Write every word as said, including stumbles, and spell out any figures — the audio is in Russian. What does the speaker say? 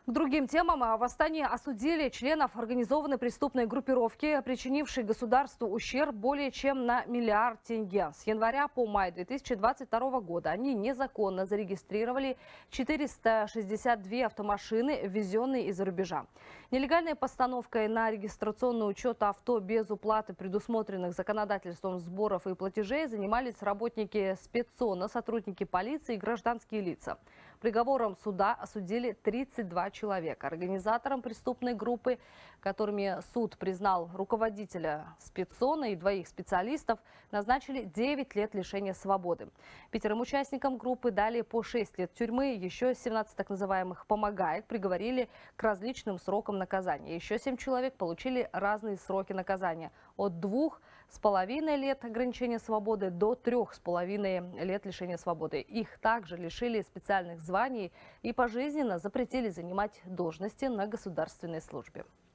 К другим темам. В Астане осудили членов организованной преступной группировки, причинившей государству ущерб более чем на миллиард тенге. С января по май две тысячи двадцать второго года они незаконно зарегистрировали четыреста шестьдесят две автомашины, ввезенные из-за рубежа. Нелегальной постановкой на регистрационный учет авто без уплаты предусмотренных законодательством сборов и платежей занимались работники спеццона, сотрудники полиции и гражданские лица. Приговором суда осудили тридцать два человека. Организатором преступной группы, которыми суд признал руководителя спеццона и двоих специалистов, назначили девять лет лишения свободы. Пятерым участникам группы дали по шесть лет тюрьмы, еще семнадцать так называемых «помогаек» приговорили к различным срокам наказания. Еще семь человек получили разные сроки наказания – от двух с половиной лет ограничения свободы до трех с половиной лет лишения свободы. Их также лишили специальных званий и пожизненно запретили занимать должности на государственной службе.